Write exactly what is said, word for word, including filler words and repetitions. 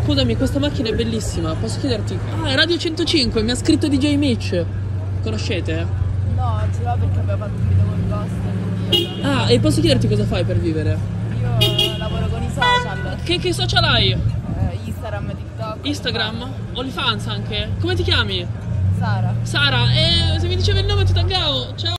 scusami, questa macchina è bellissima, posso chiederti? Ah, è Radio centocinque, mi ha scritto D J Mitch. Conoscete? No, ce l'ho perché abbiamo fatto un video con Ghost, quindi... Ah, e posso chiederti cosa fai per vivere? Io lavoro con i social. Che, che social hai? Eh, Instagram, TikTok. Instagram? OnlyFans anche? Come ti chiami? Sara. Sara, e se mi dicevi il nome ti taggavo, ciao!